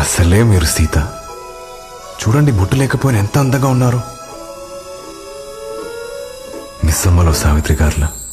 అసలే మీరు సీత. చూడండి, బొట్టు లేకపోయినా ఎంత అందంగా ఉన్నారు. మిస్సమ్మలో సావిత్రి గారులా.